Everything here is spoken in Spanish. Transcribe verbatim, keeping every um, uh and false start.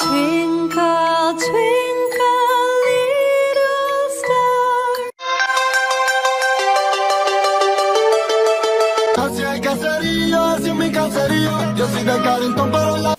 Twinkle, twinkle, little star. Así hay caserío, así es mi caserío. Yo soy de Carrington, pero la